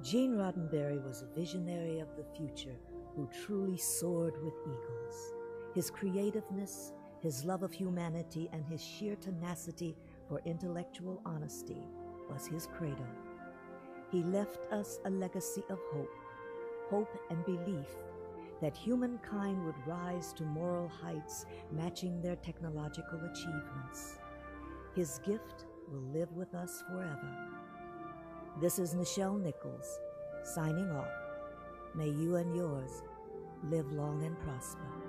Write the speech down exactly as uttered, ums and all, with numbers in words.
Gene Roddenberry was a visionary of the future who truly soared with eagles. His creativeness, his love of humanity, and his sheer tenacity for intellectual honesty was his credo. He left us a legacy of hope, hope and belief that humankind would rise to moral heights matching their technological achievements. His gift will live with us forever. This is Nichelle Nichols, signing off. May you and yours live long and prosper.